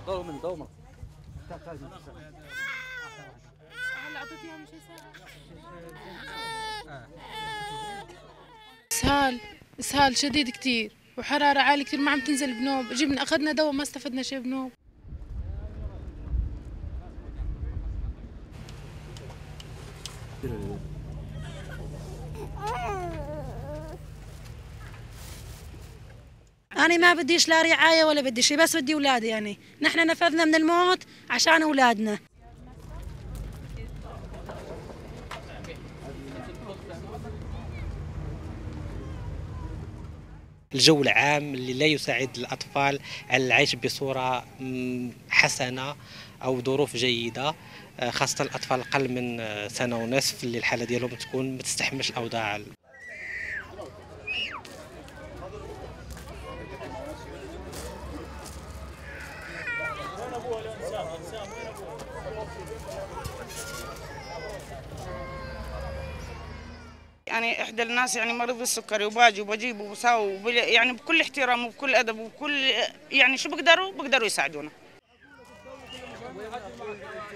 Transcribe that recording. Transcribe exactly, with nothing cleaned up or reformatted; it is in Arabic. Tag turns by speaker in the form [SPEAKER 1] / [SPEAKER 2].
[SPEAKER 1] ضوء من ضوء.
[SPEAKER 2] هلا اعطيتيها من شي ساعة.
[SPEAKER 3] اسهال اسهال شديد كثير وحراره عاليه كثير، ما عم تنزل بنوب، جبنا اخذنا دواء ما استفدنا شيء بنوب.
[SPEAKER 4] أنا ما بديش لا رعاية ولا بدي شيء، بس بدي أولادي. يعني نحن نفذنا من الموت عشان أولادنا.
[SPEAKER 5] الجو العام اللي لا يساعد الأطفال على العيش بصورة حسنة أو ظروف جيدة، خاصة الأطفال أقل من سنة ونصف اللي الحالة ديالهم تكون ما تستحملش الأوضاع.
[SPEAKER 6] يعني إحدى الناس يعني مريض بالسكري وباجي وبجيب وبساوي يعني بكل احترام وبكل أدب وبكل يعني شو بقدروا بقدروا يساعدونا.